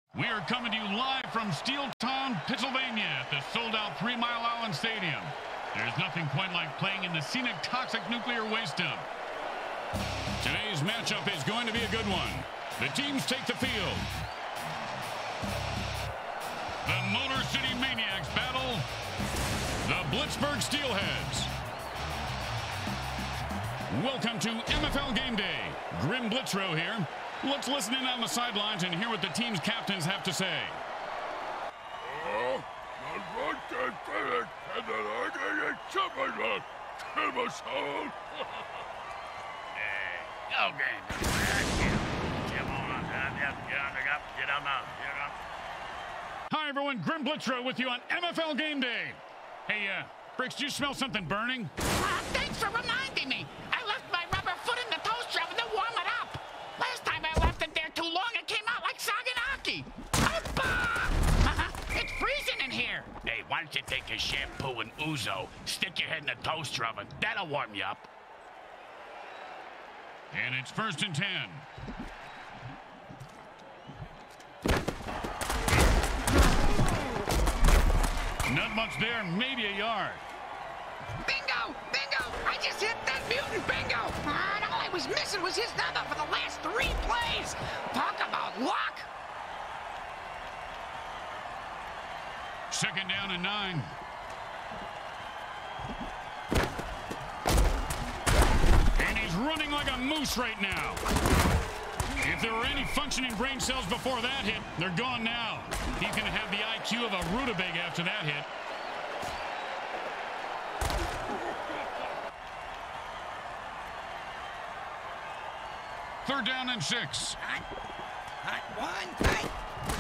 We are coming to you live from Steeltown, Pennsylvania at the sold-out 3 Mile Island Stadium. There's nothing quite like playing in the scenic toxic nuclear waste dump. Today's matchup is going to be a good one. The teams take the field. The Motor City Maniacs battle the Blitzburg Steelheads. Welcome to MFL Game Day. Grim Blitzrow here. Let's listen in on the sidelines and hear what the team's captains have to say. Hi everyone, Grim Blitzrow with you on MFL Game Day. Hey, Bricks, do you smell something burning? Thanks for reminding me. I left my rubber foot in the toaster oven to warm it up. Last time I left it there too long, it came out like Saganaki. It's freezing in here. Hey, why don't you take your shampoo and ouzo, stick your head in the toaster oven. That'll warm you up. And it's 1st and 10. Not much there, maybe a yard. Bingo! Bingo! I just hit that mutant bingo! And all I was missing was his number for the last 3 plays. Talk about luck! 2nd down and 9. And he's running like a moose right now. If there were any functioning brain cells before that hit, they're gone now. He's going to have the IQ of a rutabaga after that hit. Third down and 6. Hot one, tight.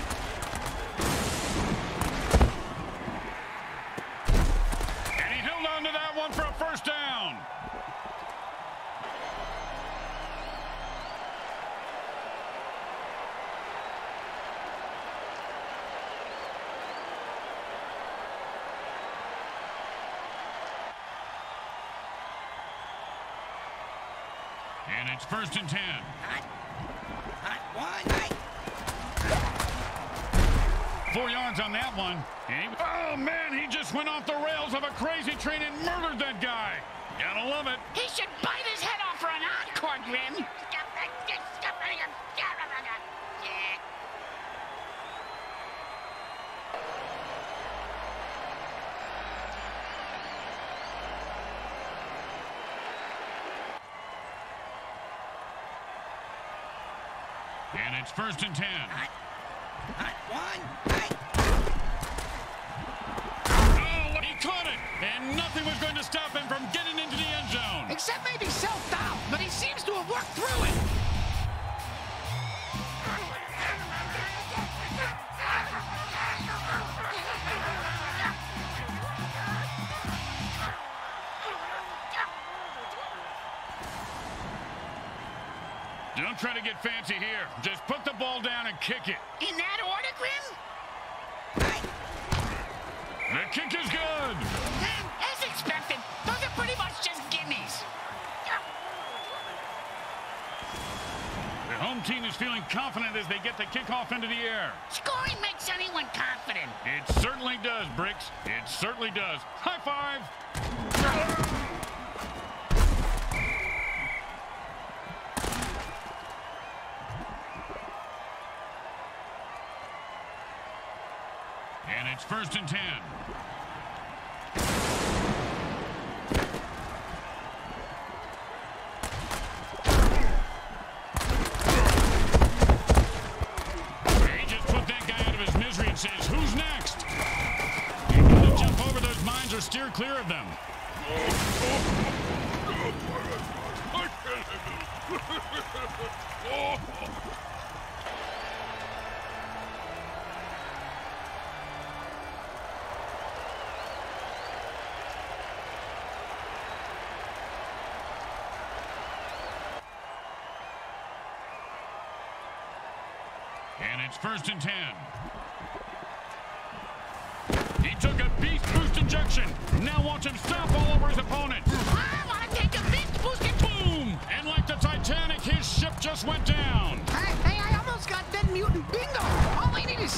And he held on to that one for a 1st down. And it's 1st and 10. Hot one, tight. 4 yards on that one. Oh, man, he just went off the rails of a crazy train and murdered that guy. Gotta love it. He should bite his head off for an encore, Grim. And it's 1st and 10. Hot one, tight. Oh, he caught it, and nothing was going to stop him from getting into the end zone. Except maybe self-doubt, but he seems to have worked through it. Don't try to get fancy here. Just put the ball down and kick it. In that order, Grim? The kick is good. As expected, those are pretty much just gimmies. The home team is feeling confident as they get the kickoff into the air. Scoring makes anyone confident. It certainly does, Bricks. It certainly does. High five. And it's 1st and 10. He just put that guy out of his misery and says, "Who's next?" You gotta jump over those mines or steer clear of them. And it's 1st and 10. He took a beast boost injection. Now watch him stomp all over his opponent. I want to take a beast boost and boom! And like the Titanic, his ship just went down. Hey, I almost got that mutant bingo. All I need is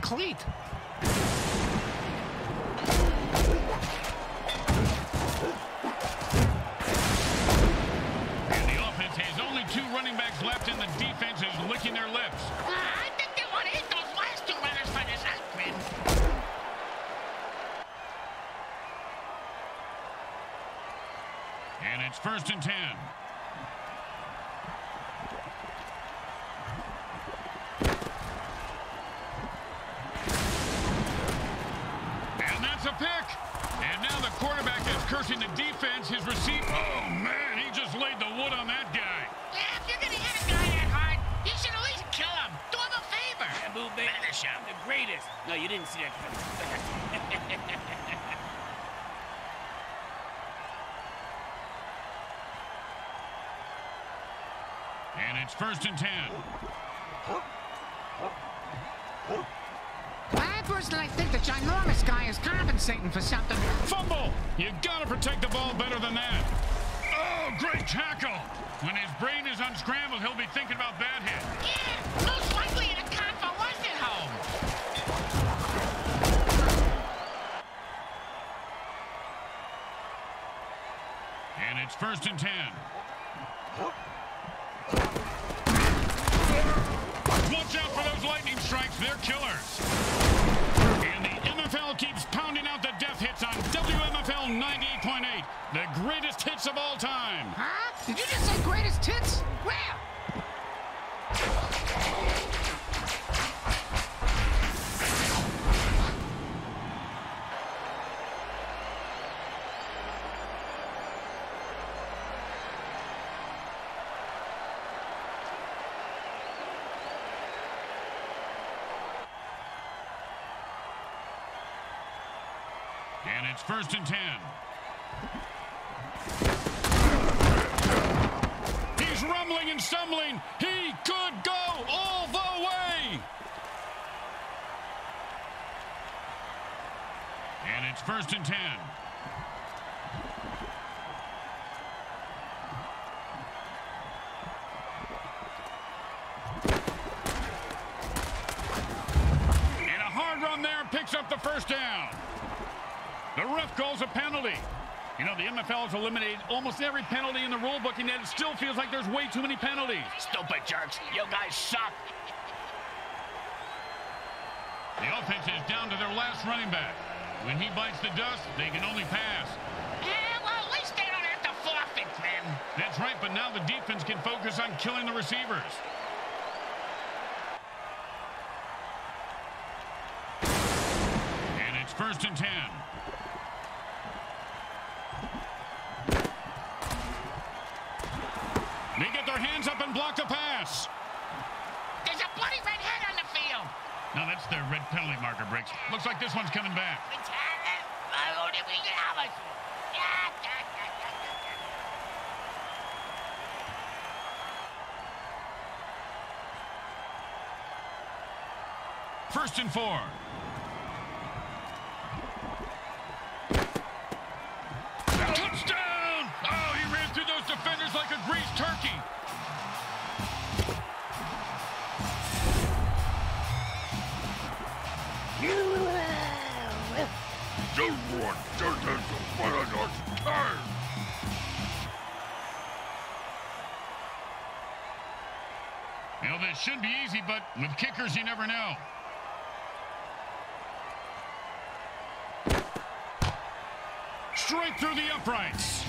cleat. And the offense has only 2 running backs left, and the defense is licking their lips. I think they want to hit those last 2 runners for this outfit. And it's 1st and 10. A pick. And now the quarterback is cursing the defense. His receiver. Oh, man, he just laid the wood on that guy. Yeah, if you're going to hit a guy that hard, you should at least kill him. Do him a favor. Yeah, boo, baby. Finish him. The greatest. No, you didn't see that. And it's 1st and 10. I think the ginormous guy is compensating for something. Fumble! You gotta protect the ball better than that. Oh, great tackle! When his brain is unscrambled, he'll be thinking about that hit. Yeah, most likely the convo was at home. And it's 1st and 10. Watch out for those lightning strikes. They're killers. And the MFL keeps pounding out the death hits on WMFL 98.8. The greatest hits of all time. Huh? Did you just say greatest hits? Where? And it's 1st and 10. He's rumbling and stumbling. He could go all the way. And it's 1st and 10. And a hard run there picks up the 1st down. The ref calls a penalty. You know, the MFL has eliminated almost every penalty in the rule book, and yet it still feels like there's way too many penalties. Stupid jerks. You guys suck. The offense is down to their last running back. When he bites the dust, they can only pass. Yeah, well, at least they don't have to forfeit them. That's right, but now the defense can focus on killing the receivers. And it's 1st and 10. They get their hands up and block the pass. There's a bloody red head on the field. No, that's their red penalty marker, Bricks. Looks like this one's coming back. First and 4. Touchdown! Oh, he ran through those defenders like a greased turkey. You know, this should be easy, but with kickers, you never know. Straight through the uprights.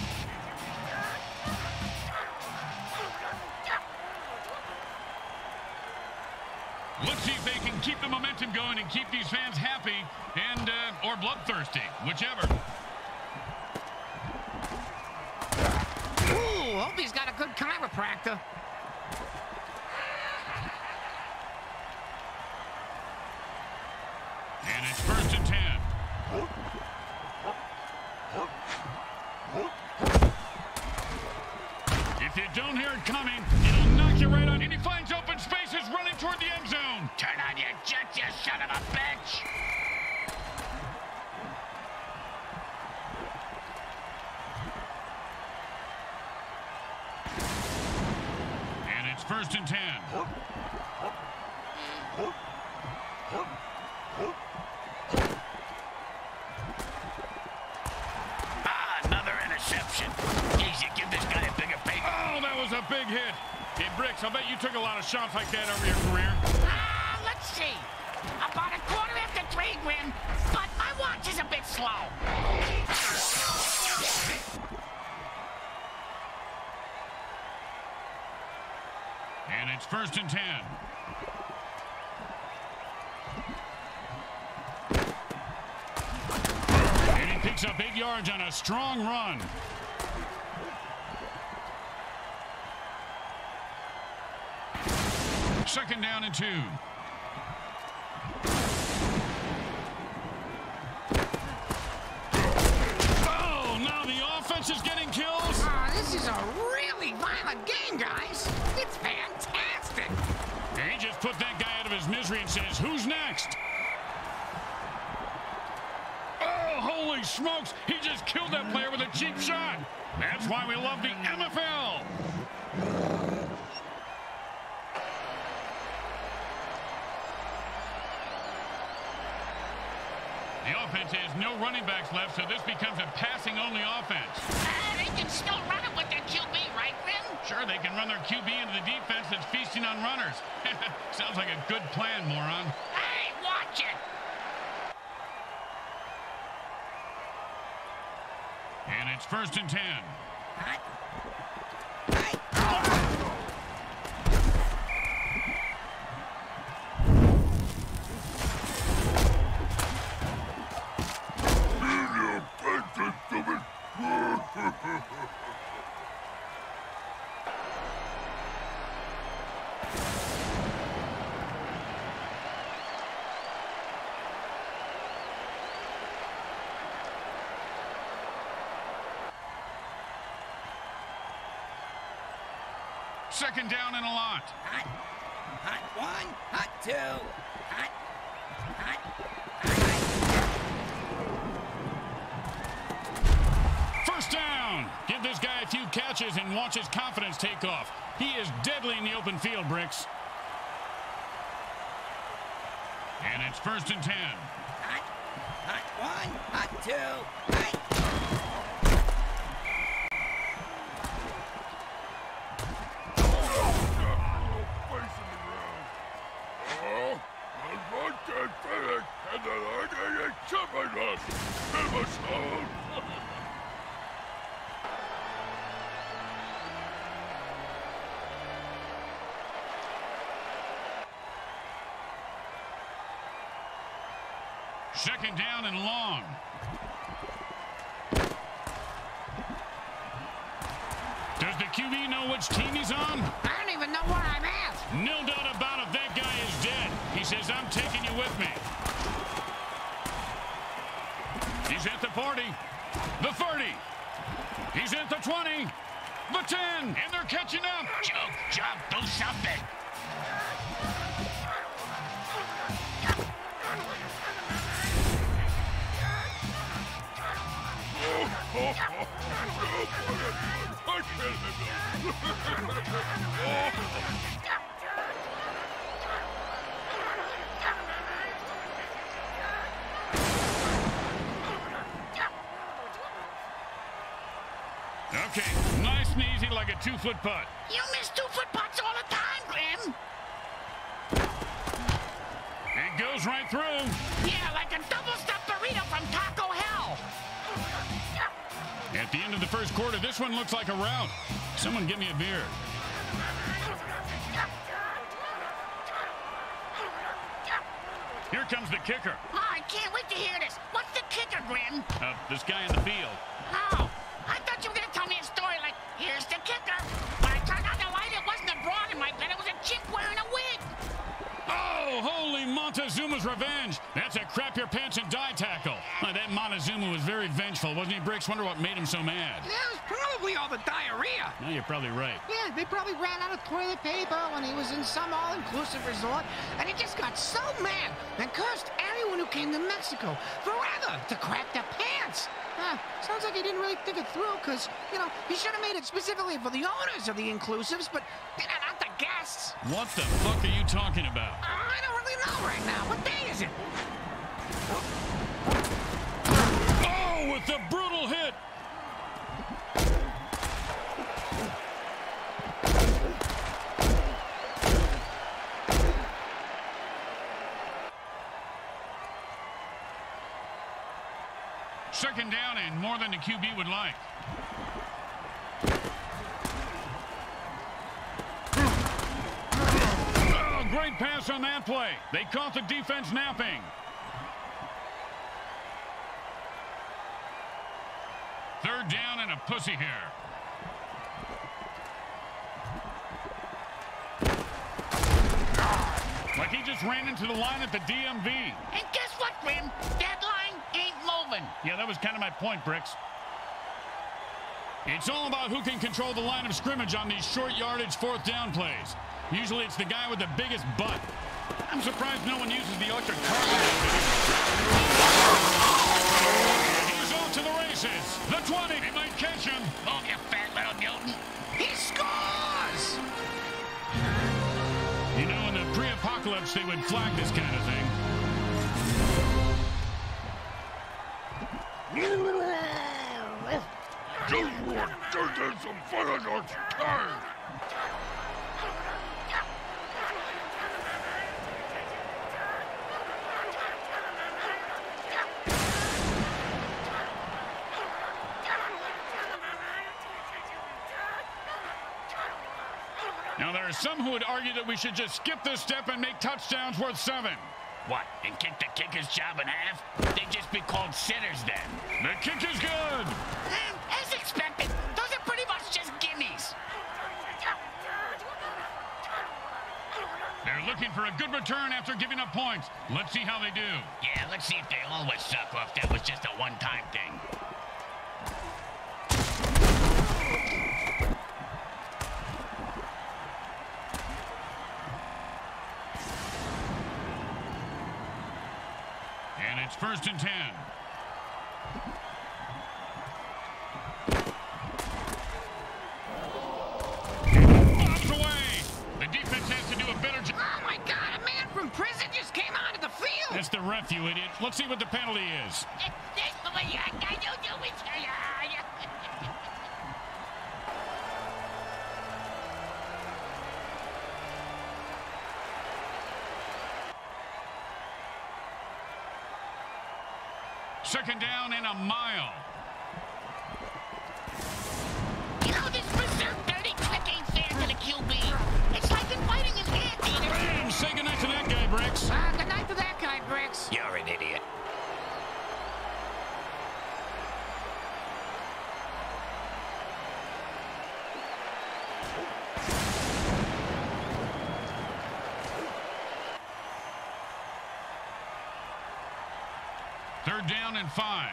Let's see if they can keep the momentum going and keep these fans happy and or bloodthirsty, whichever. Ooh, hope he's got a good chiropractor. And it's 1st and 10. If you don't hear it coming, it'll knock you right on. And he finds open spaces running toward the end zone. Turn on your jet, you son of a bitch. And it's 1st and 10. Another interception. Easy, give this guy a bigger pay. Oh, that was a big hit. Hey, Bricks, I bet you took a lot of shots like that over your career. Let's see. About a quarter after 3, Grim, but my watch is a bit slow. And it's 1st and 10. And he picks up 8 yards on a strong run. Second down and 2. Oh, now the offense is getting kills. This is a really violent game, guys. It's fantastic. And he just put that guy out of his misery and says, who's next? Oh, holy smokes. He just killed that player with a cheap shot. That's why we love the MFL. The offense has no running backs left, so this becomes a passing-only offense. They can still run it with their QB, right, Grim? Sure, they can run their QB into the defense that's feasting on runners. Sounds like a good plan, moron. Hey, watch it. And it's 1st and 10. Hot. Second down and a lot. Hot. Hot 1, hot 2, hot. First down. Give this guy a few catches and watch his confidence take off. He is deadly in the open field, Bricks. And it's 1st and 10. Hot 1, hot 2, hot. Second down and long. Does the QB know which team he's on? I don't even know where I'm at. No doubt about it, that guy is dead. He says, I'm taking you with me. He's at the 40, the 30. He's at the 20, the 10, and they're catching up. Jump, do something. Okay, nice and easy like a 2-foot putt. You miss 2-foot putts all the time, Grim. It goes right through. Yeah, like a double-stuffed burrito from Taco Hell. At the end of the first quarter, this one looks like a rout. Someone give me a beer. Here comes the kicker. Oh, I can't wait to hear this. What's the kicker, Grim? This guy in the field. Oh, I thought you were going to tell me a story like, here's the kicker. When I turned on the light, it wasn't a broad in my bed. It was a chimp wearing a wig. Oh, holy Montezuma's revenge. That's a crap your pants and die tackle. That Montezuma was very vengeful, wasn't he, Bricks? Wonder what made him so mad. Yeah, it was probably all the diarrhea. No, you're probably right. Yeah, they probably ran out of toilet paper when he was in some all-inclusive resort, and he just got so mad and cursed everyone who came to Mexico forever to crap their pants. Sounds like he didn't really think it through, because, you know, he should have made it specifically for the owners of the inclusives, but not the guests. What the fuck are you talking about? I don't really know right now. What day is it? Oh, with the brutal hit. Second down and more than the QB would like. Oh, great pass on that play. They caught the defense napping. Third down and a pussy here. Like he just ran into the line at the DMV. And guess what, Grim? That line ain't moving. Yeah, that was kind of my point, Bricks. It's all about who can control the line of scrimmage on these short yardage fourth down plays. Usually it's the guy with the biggest butt. I'm surprised no one uses the electric car. He's off to the races. The 20. He might catch him. Oh, you fat little Newton. He scores! You know, in the pre-apocalypse, they would flag this kind of thing. Just want to get some fun on your time. Now, there are some who would argue that we should just skip this step and make touchdowns worth 7. What, and kick the kicker's job in half? They'd just be called sitters then. The kick is good. As expected, those are pretty much just gimmies. They're looking for a good return after giving up points. Let's see how they do. Yeah, let's see if they always suck or if that was just a one-time thing. And it's 1st and 10. Bobs away. The defense has to do a better job. Oh, my God, a man from prison just came onto the field. That's the ref, you idiot. Let's see what the penalty is. Second down and a mile. You know, this berserk dirty trick ain't fair to the QB. It's like inviting an anteater. Bam! Say goodnight to that guy, Bricks. Good night to that guy, Bricks. You're an idiot. Third down and 5.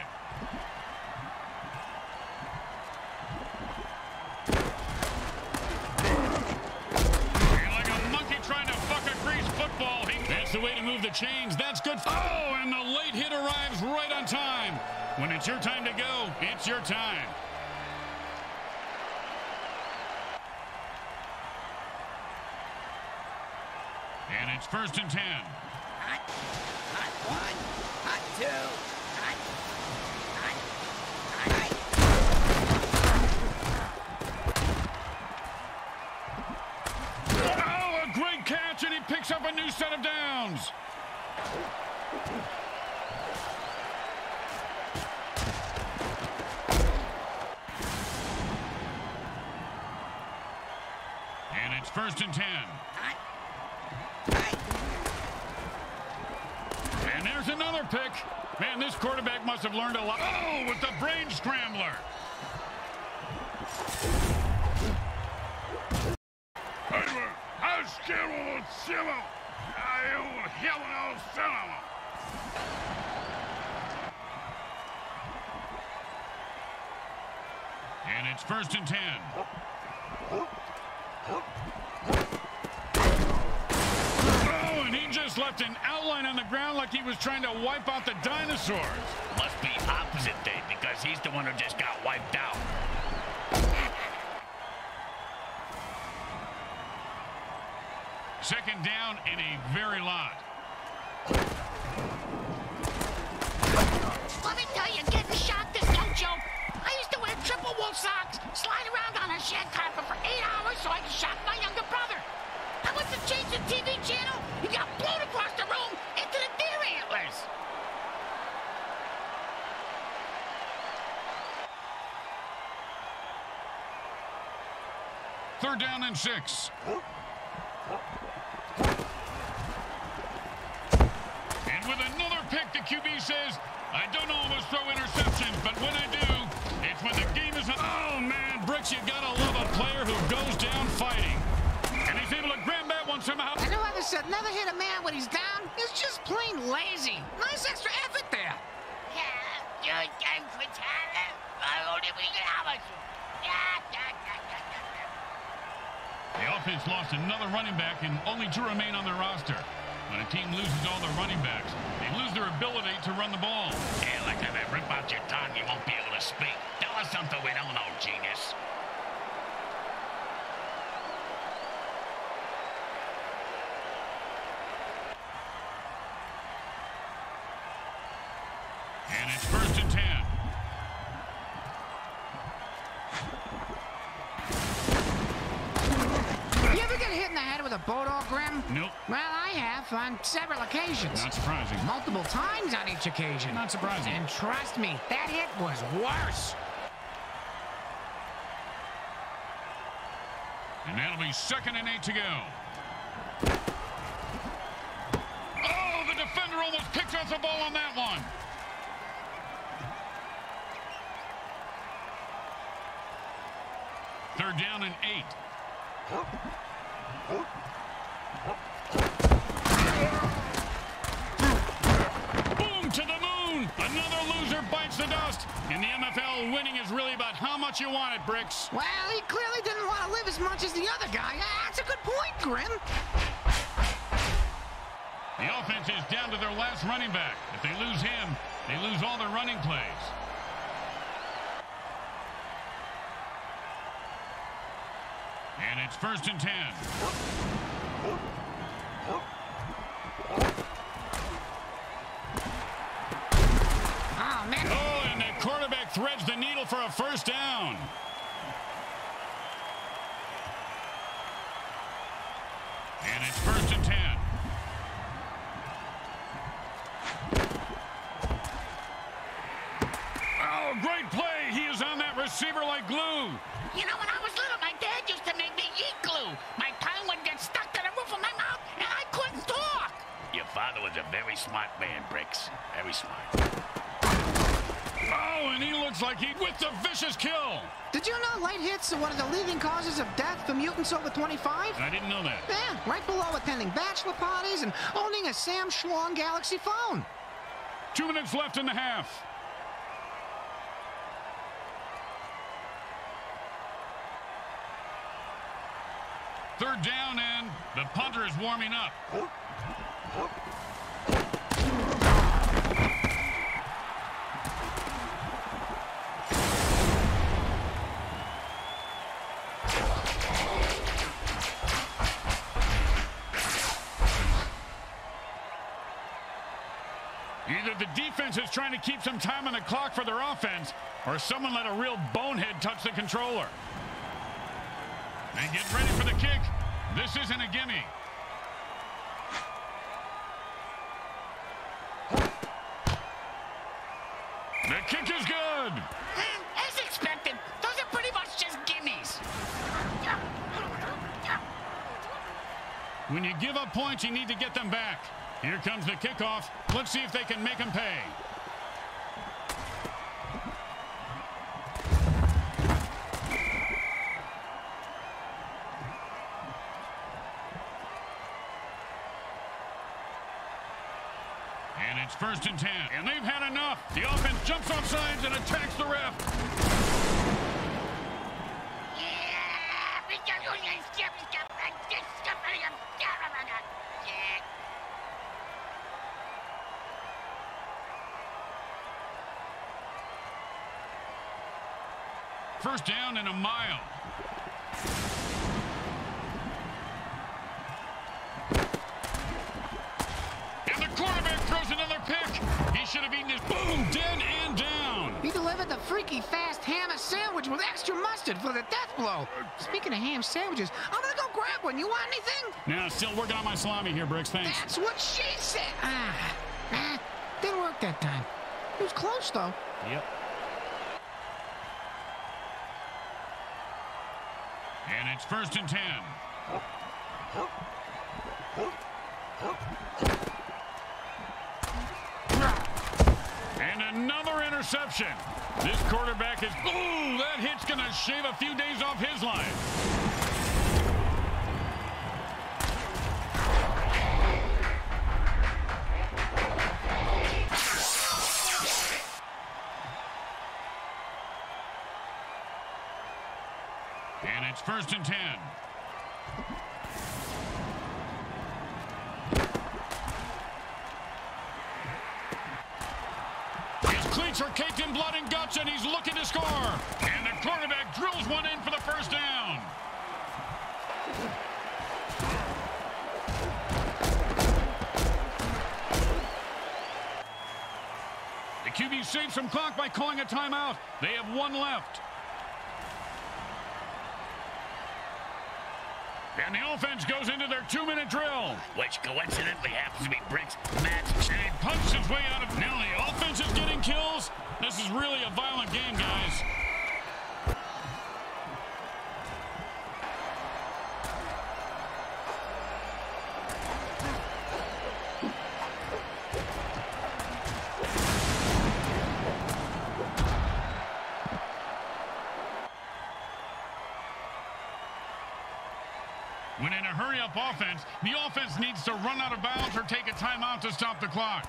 And like a monkey trying to fuck a greased football. That's the way to move the chains. That's good. Oh, and the late hit arrives right on time. When it's your time to go, it's your time. And it's 1st and 10. Hot 1, hot 2, hot. Oh, a great catch, and he picks up a new set of downs. And it's 1st and 10. And there's another pick. Man, this quarterback must have learned a lot. Oh, with the brain scrambler. And it's 1st and 10. Oh, and he just left an outline on the ground like he was trying to wipe out the dinosaurs. Must be opposite day because he's the one who just got wiped out. Second down and a very lot. Let me tell you, getting shocked is no joke. I used to wear triple wool socks, slide around on a shed carpet for 8 hours so I could shock my younger brother. I went to change the TV channel, he got blown across the room into the deer antlers. Third down and 6. And with another pick, the QB says, I don't always throw interceptions, but when I do, it's when the game is... Oh, man, Bricks, you gotta love a player who goes down fighting. And he's able to grab that one somehow. And whoever said never hit a man when he's down is just plain lazy. Nice extra effort there. The offense lost another running back, and only 2 remain on their roster. When a team loses all their running backs, they lose their ability to run the ball. Yeah, like if I rip out your tongue, you won't be able to speak. Tell us something we don't know, genius. And it's 1st and 10. You ever get hit in the head with a bulldog, Grim? Nope. Well, I have on several occasions. Not surprising. Multiple times on each occasion. Not surprising. And trust me, that hit was worse. And that'll be 2nd and 8 to go. Oh, the defender almost picked off the ball on that one. Third down and 8. Boom to the moon. Another loser bites the dust. In the MFL, winning is really about how much you want it, Bricks. Well, he clearly didn't want to live as much as the other guy. That's a good point, Grim. The offense is down to their last running back. If they lose him, they lose all their running plays. And it's 1st and 10. Oh, man. Oh, and the quarterback threads the needle for a first down. And it's 1st and 10. Oh, great play. He is on that receiver like glue. You know, when I was little, my dad used to make me eat glue. My tongue would get stuck to the roof of my mouth, and I couldn't talk. Your father was a very smart man, Bricks. Very smart. Oh, and he looks like he with the vicious kill. Did you know light hits are one of the leading causes of death for mutants over 25? I didn't know that. Yeah, right below attending bachelor parties and owning a Sam Schlong Galaxy phone. 2 minutes left in the half. Third down, and the punter is warming up. Either the defense is trying to keep some time on the clock for their offense, or someone let a real bonehead touch the controller. They get ready for the kick. This isn't a gimme. The kick is good. As expected, those are pretty much just gimmies. When you give up points, you need to get them back. Here comes the kickoff. Let's see if they can make them pay. And it's 1st and 10. And they've had enough. The offense jumps off sides and attacks the ref. First down and a mile. And the quarterback throws another pick. He should have eaten his boom, dead and down. He delivered the freaky fast ham sandwich with extra mustard for the death blow. Speaking of ham sandwiches, I'm gonna go grab one. You want anything? Now, still working on my salami here, Bricks. Thanks. That's what she said. Didn't work that time. It was close, though. Yep. And it's 1st and 10. And another interception. This quarterback is... Ooh, that hit's going to shave a few days off his life. And it's 1st and 10. His cleats are caked in blood and guts, and he's looking to score. And the quarterback drills one in for the first down. The QB saves some clock by calling a timeout. They have one left. And the offense goes into their 2-minute drill. Which coincidentally happens to be Bricks' match. And he punches his way out of... Now the offense is getting kills. This is really a violent game, guys. When in a hurry-up offense, the offense needs to run out of bounds or take a timeout to stop the clock.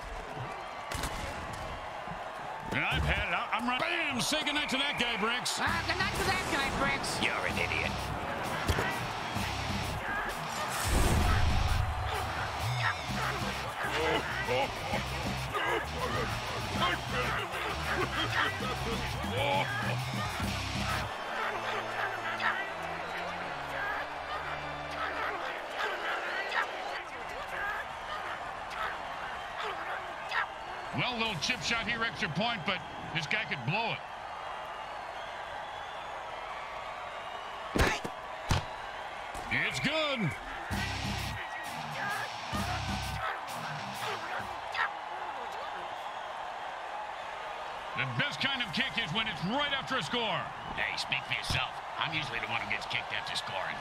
And I've had it. I'm running. Bam! Say goodnight to that guy, Bricks. Good night to that guy, Bricks. You're an idiot. Well, little chip shot here, extra point, but this guy could blow it. It's good. The best kind of kick is when it's right after a score. Hey, speak for yourself. I'm usually the one who gets kicked after scoring.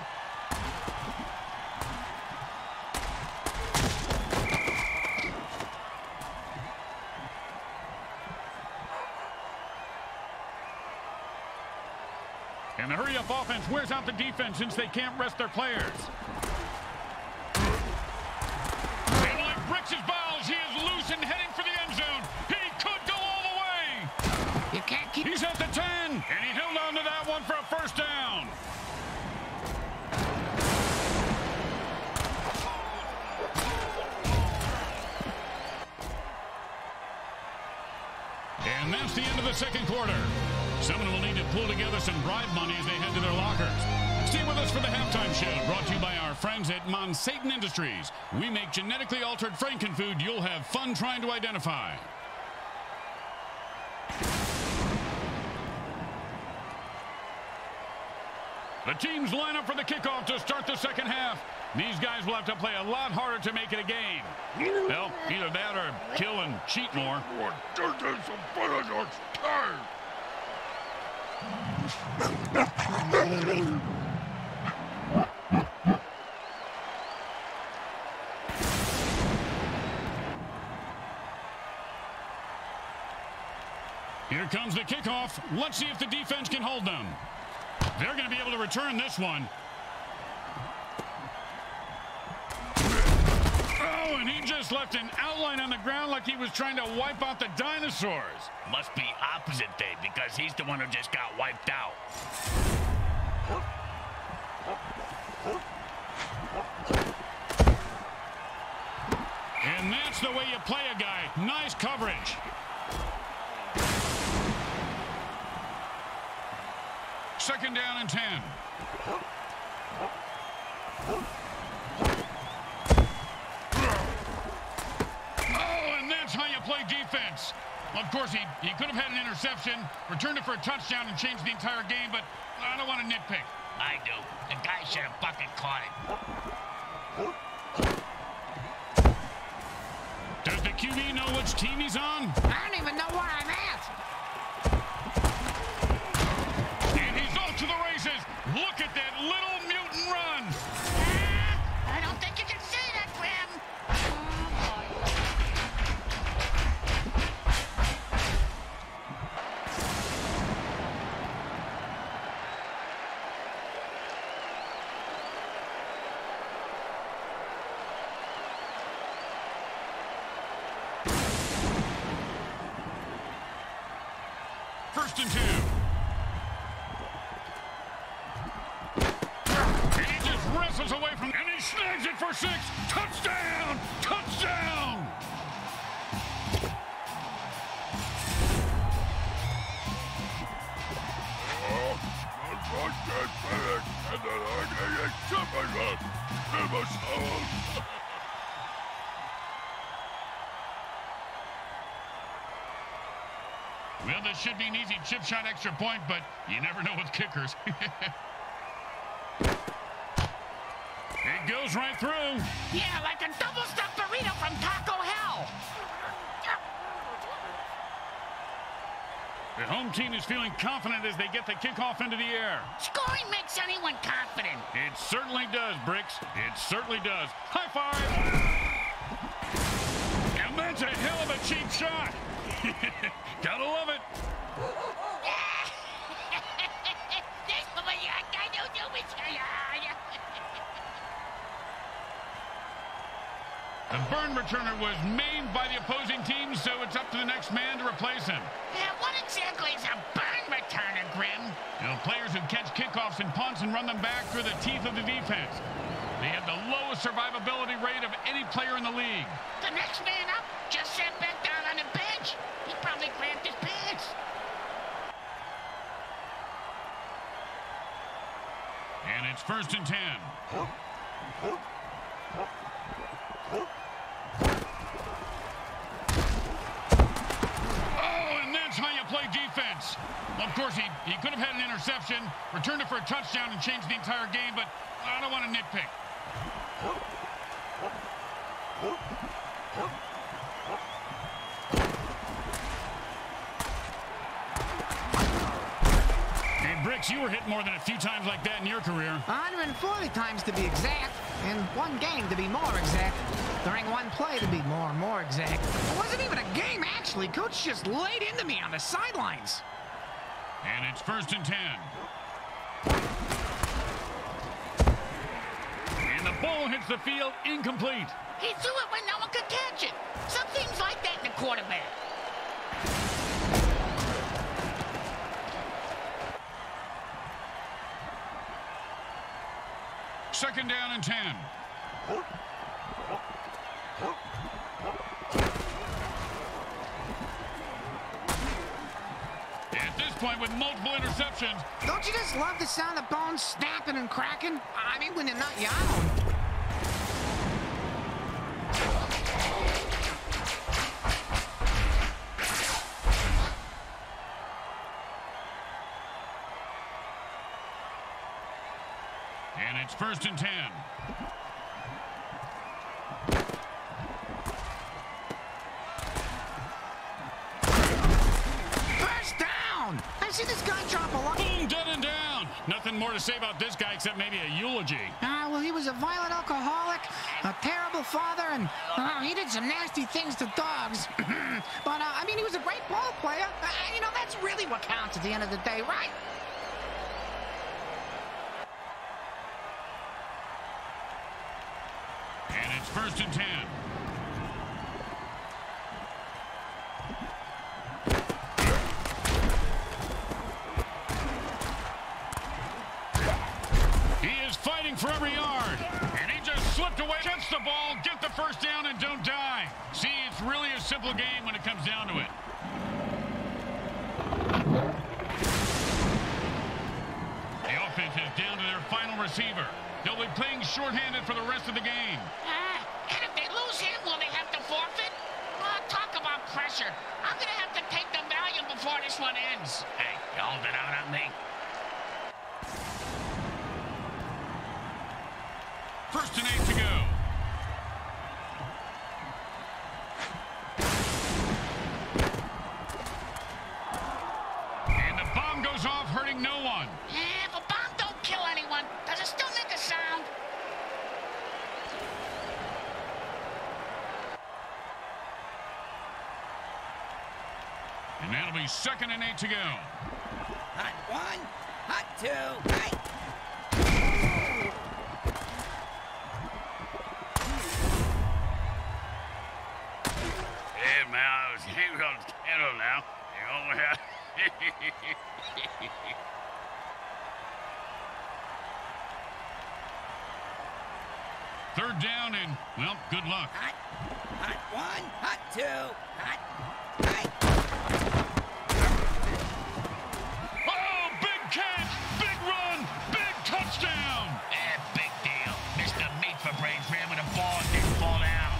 And the hurry-up offense wears out the defense since they can't rest their players. And like Bricks' balls, he is loose and heading for the end zone. He could go all the way. You can't keep... He's at the 10, and he held on to that one for a first down. And that's the end of the second quarter. Someone will need to pull together some bribe money as they head to their lockers. Stay with us for the halftime show, brought to you by our friends at Monsatan Industries. We make genetically altered frankenfood you'll have fun trying to identify. The teams line up for the kickoff to start the second half. These guys will have to play a lot harder to make it a game. Well, either that or kill and cheat more. Here comes the kickoff. Let's see if the defense can hold them. They're going to be able to return this one. Oh, and he just left an outline on the ground like he was trying to wipe out the dinosaurs. Must be opposite day because he's the one who just got wiped out. outplay a guy. Nice coverage. Second down and 10. Oh, and that's how you play defense. Of course, he could have had an interception, returned it for a touchdown, and changed the entire game, but I don't want to nitpick. I do. The guy should have bucket caught it. Does the QB know which team he's on? I don't even know where I'm at. And he's off to the races. Look at that little mutant run. I don't think you can say that, Grim. Oh, boy. First and 2. And he just wrestles away from, and he snags it for 6. Touchdown! Touchdown! Well, this should be an easy chip shot extra point, but you never know with kickers. It goes right through. Yeah, like a double-stuffed burrito from Taco Hell. The home team is feeling confident as they get the kickoff into the air. Scoring makes anyone confident. It certainly does, Bricks. It certainly does. High five! And that's a hell of a cheap shot. Gotta love it. The burn returner was maimed by the opposing team, so it's up to the next man to replace him. Yeah, what exactly is a burn returner, Grim? You know, players who catch kickoffs and punts and run them back through the teeth of the defense. They have the lowest survivability rate of any player in the league. The next man up just sat back down on the bench. He probably cramped his pants. And it's first and 10. Oh, and that's how you play defense. Of course, he could have had an interception, returned it for a touchdown, and changed the entire game, but I don't want to nitpick. Hey, Bricks, you were hit more than a few times like that in your career. 140 times to be exact, and one game to be more exact. During one play to be more exact. It wasn't even a game, actually. Coach just laid into me on the sidelines. And it's first and 10. And the ball hits the field incomplete. He threw it when no one could catch it. Some things like that in the quarterback. Second down and 10. At this point, with multiple interceptions. Don't you just love the sound of bones snapping and cracking? I mean, when they're not your own. And it's first and 10. First down! I see this guy drop a lot. Boom, dead and down. Nothing more to say about this guy except maybe a eulogy. Well, he was a violent alcoholic, a terrible father, and he did some nasty things to dogs. But, I mean, he was a great ball player. You know, that's really what counts at the end of the day, right? And it's first and 10. He is fighting for every yard. And he just slipped away, gets the ball, get the first down, and don't die. See, it's really a simple game when it comes down to it. The offense is down to their final receiver. They'll be playing shorthanded for the rest of the game. And if they lose him, will they have to forfeit? Talk about pressure. I'm going to have to take the Valium before this one ends. Hey, you hold it out on me. First and 8 to go. And the bomb goes off, hurting no one. If a bomb don't kill anyone, does it still make a sound? And that'll be second and 8 to go. Hot 1, hot 2, hot. Hey, man, I was hanging on the candle now. You know, Third down and, well, good luck. Hot 1, hot 2, hot, hot. Oh, big catch, big run, big touchdown. Big deal. Mr. Meat for Brains ran with the ball and didn't fall down.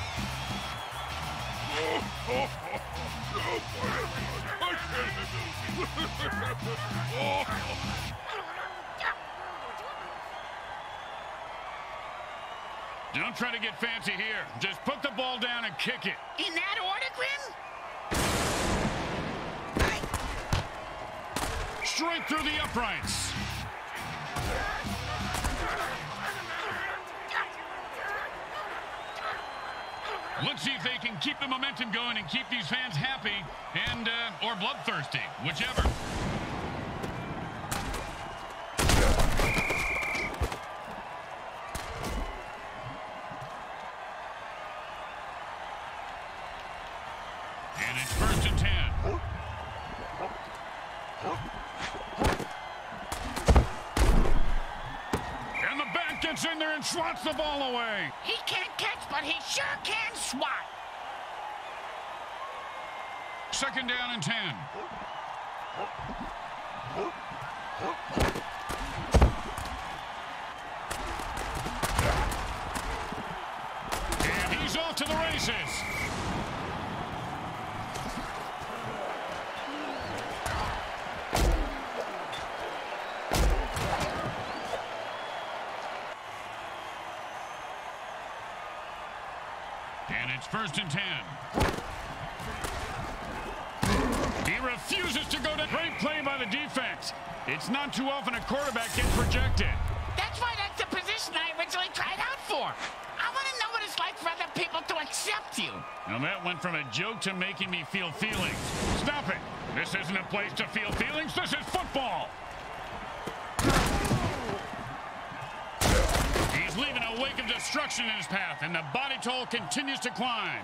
Don't try to get fancy here. Just put the ball down and kick it. In that order, Grim? Straight through the uprights. Let's see if they can keep the momentum going and keep these fans happy and, or bloodthirsty, whichever. And it's first and 10. And the back gets in there and swats the ball away. He can't catch, but he sure can swat. Second down and 10. And he's off to the races. And it's first and 10. He refuses to go to. Great play by the defense. It's not too often a quarterback gets rejected. That's why that's the position I originally tried out for. I want to know what it's like for other people to accept you. Now that went from a joke to making me feel feelings. Stop it. This isn't a place to feel feelings. This is football. He's leaving a wake of destruction in his path, and the body toll continues to climb.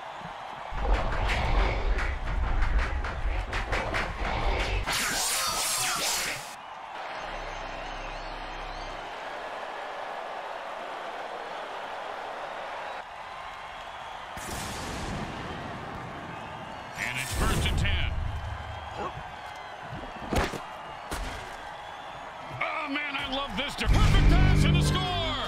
And it's first and 10. Oh, man, I love this. Perfect pass and a score.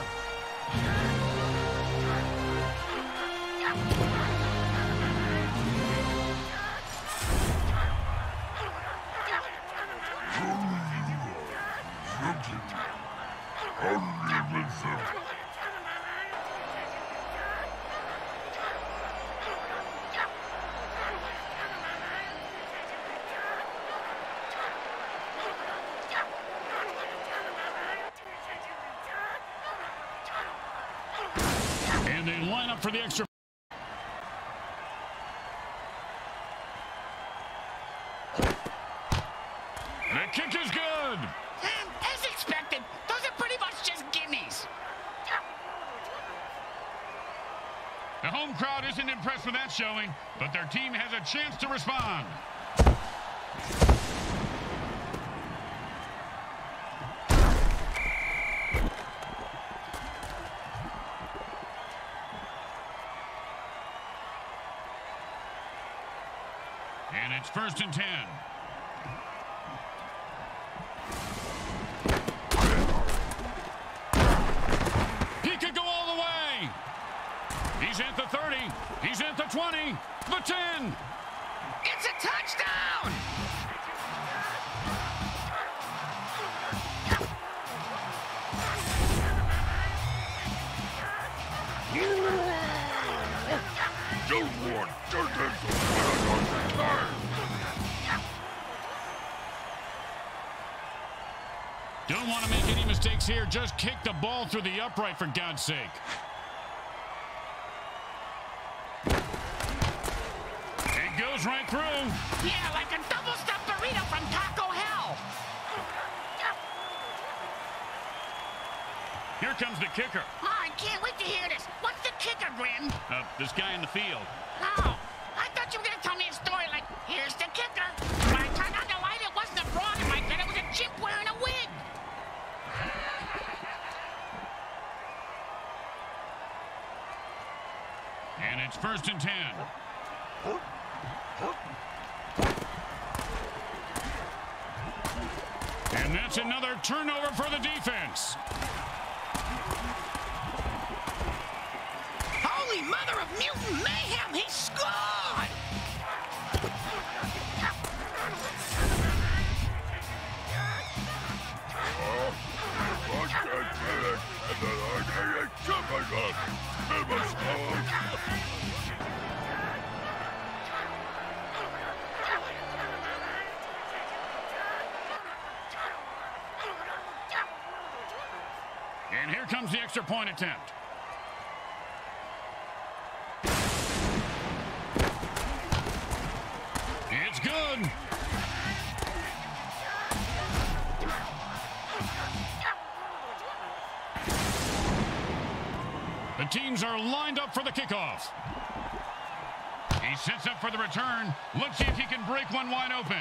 And they line up for the extra. The kick is good. As expected, those are pretty much just gimmies. The home crowd isn't impressed with that showing, but their team has a chance to respond. And it's 1st and 10. He could go all the way. He's at the 30. He's at the 20. The 10. It's a touchdown! Don't want to make any mistakes here. Just kick the ball through the upright, for God's sake. It goes right through. Yeah, like a double-stuffed burrito from Taco Hell. Here comes the kicker. Oh, I can't wait to hear this. What's the kicker, Grim? This guy in the field. Oh, I thought you were going to tell me a story like, here's the kicker. When I turned on the light, it wasn't a frog in my bed. It was a chimp wearing a wig. And it's 1st and 10. And that's another turnover for the defense. Holy mother of mutant mayhem, he scored! And here comes the extra point attempt. It's good. The teams are lined up for the kickoff. He sets up for the return. Let's see if he can break one wide open.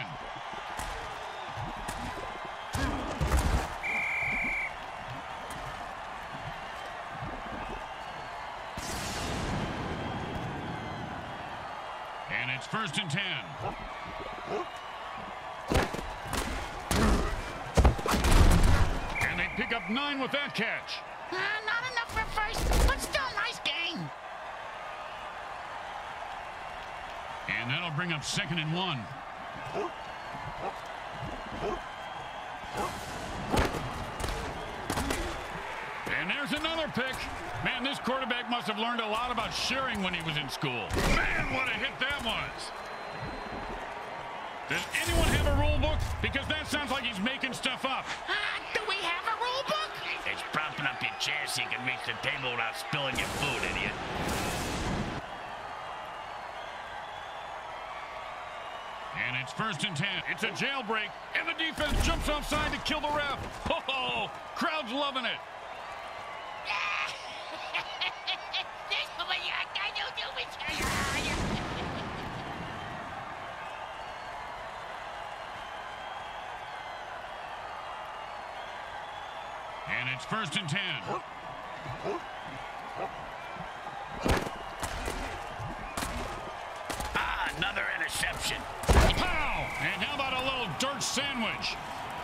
And it's 1st and 10. And they pick up 9 with that catch. Not enough for first, but still a nice game. And that'll bring up 2nd and 1. And there's another pick. Man, this quarterback must have learned a lot about sharing when he was in school. Man, what a hit that was. Does anyone have a rule book? Because that sounds like he's making stuff up. Do we have a rule book? It's propping up your chair so you can reach the table without spilling your food, idiot. And it's 1st and 10. It's a jailbreak, and the defense jumps offside to kill the ref. Oh, crowd's loving it. And it's 1st and 10. Another interception. Pow! And how about a little dirt sandwich?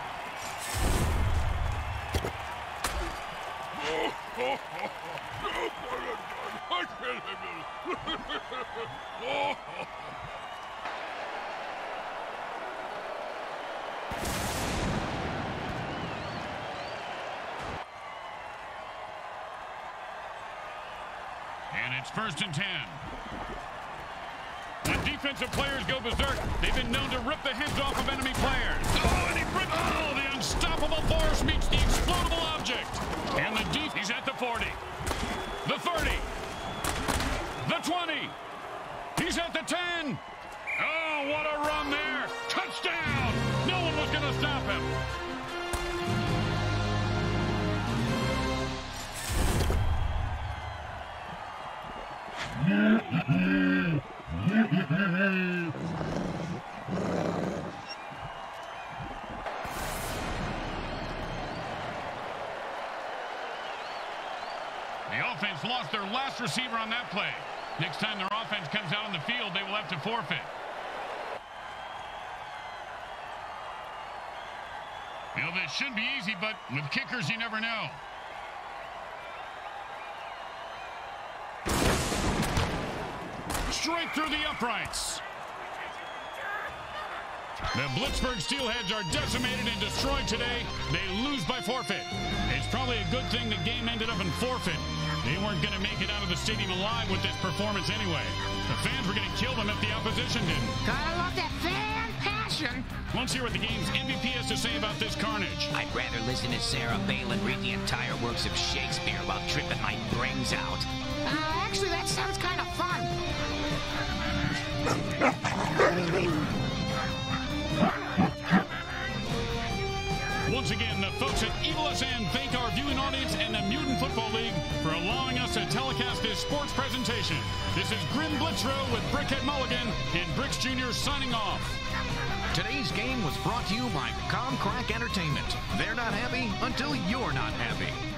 And it's 1st and 10. When defensive players go berserk, they've been known to rip the heads off of enemy players. Oh, and he ripped. Oh, the unstoppable force meets the explodable object. And the deep, he's at the 40. The 30. The 20. He's at the 10. Oh, what a run there. Touchdown. No one was going to stop him. The offense lost their last receiver on that play. Next time their offense comes out on the field, they will have to forfeit. Well, this should be easy, but with kickers, you never know. Straight through the uprights. The Blitzburg Steelheads are decimated and destroyed today. They lose by forfeit. It's probably a good thing the game ended up in forfeit. They weren't going to make it out of the stadium alive with this performance anyway. The fans were going to kill them if the opposition didn't. Gotta love that fan passion. Let's hear what the game's MVP has to say about this carnage. I'd rather listen to Sarah Palin read the entire works of Shakespeare while tripping my brains out. Actually, that sounds kind of fun. Once again, the folks at Evil SN thank our viewing audience and the Mutant Football League for allowing us to telecast this sports presentation. This is Grim Blitzrow with Brickhead Mulligan and Bricks Jr. signing off. Today's game was brought to you by Comcrack Entertainment. They're not happy until you're not happy.